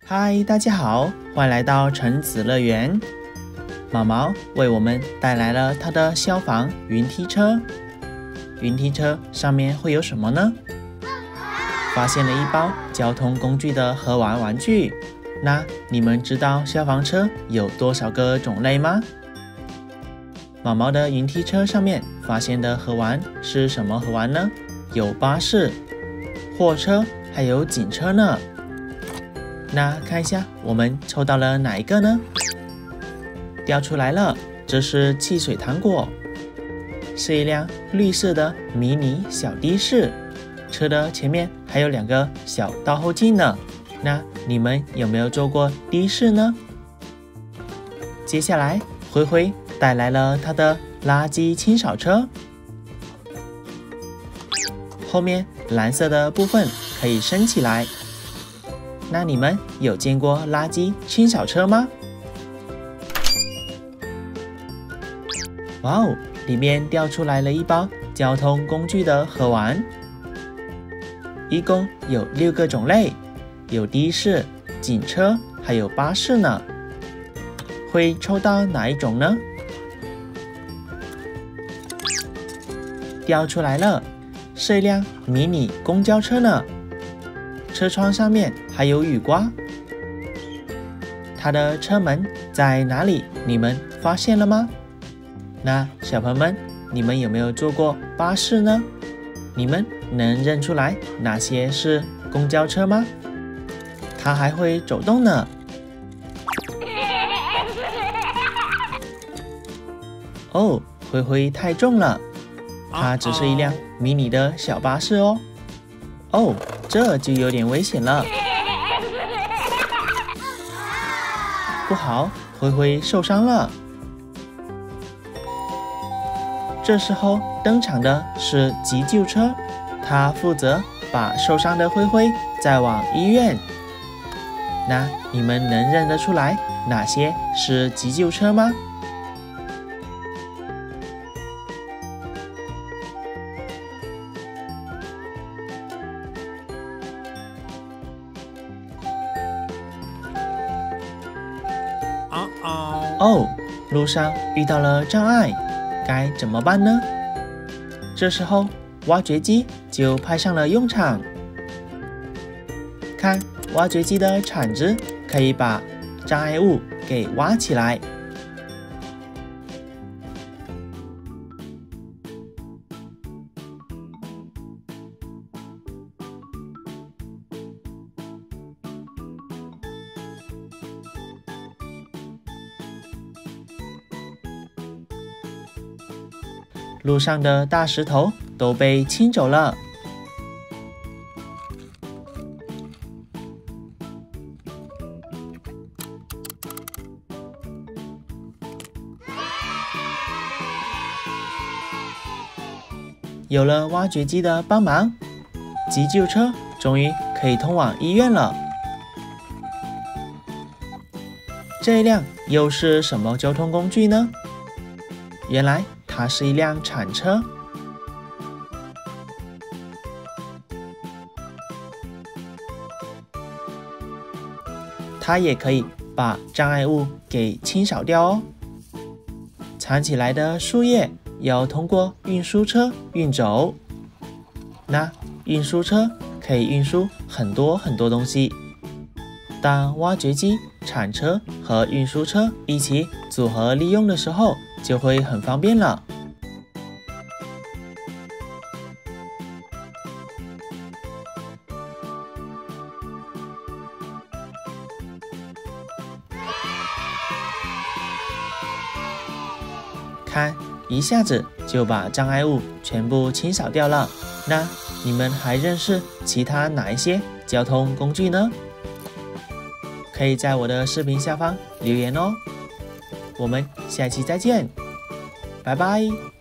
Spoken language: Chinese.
嗨，大家好，欢迎来到橙子乐园。毛毛为我们带来了他的消防云梯车。云梯车上面会有什么呢？发现了一包交通工具的盒玩玩具。那你们知道消防车有多少个种类吗？毛毛的云梯车上面发现的盒玩是什么盒玩呢？有巴士、货车还有警车呢。那看一下我们抽到了哪一个呢？掉出来了，这是汽水糖果，是一辆绿色的迷你小的士，车的前面还有2个小倒后镜呢。那你们有没有坐过的士呢？接下来灰灰带来了他的垃圾清扫车，后面蓝色的部分可以升起来。那你们有见过垃圾清扫车吗？哇哦，里面掉出来了一包交通工具的盒玩，一共有6个种类，有的士、警车还有巴士呢。会抽到哪一种呢？掉出来了，是一辆迷你公交车呢。车窗上面还有雨刮，它的车门在哪里？你们发现了吗？那小朋友们，你们有没有坐过巴士呢？你们能认出来哪些是公交车吗？它还会走动呢。哦，灰灰太重了，它只是一辆迷你的小巴士哦。哦，这就有点危险了。不好，灰灰受伤了。这时候登场的是急救车，它负责把受伤的灰灰载往医院。那你们能认得出来哪些是急救车吗？哦，路上遇到了障碍，该怎么办呢？这时候挖掘机就派上了用场。看，挖掘机的铲子可以把障碍物给挖起来。路上的大石头都被清走了。有了挖掘机的帮忙，急救车终于可以通往医院了。这一辆又是什么交通工具呢？原来它是一辆铲车。它也可以把障碍物给清扫掉哦。藏起来的树叶要通过运输车运走。那运输车可以运输很多东西。当挖掘机、铲车和运输车一起组合利用的时候，就会很方便了。看，一下子就把障碍物全部清扫掉了。那你们还认识其他哪一些交通工具呢？可以在我的视频下方留言哦。我们下期再见，拜拜。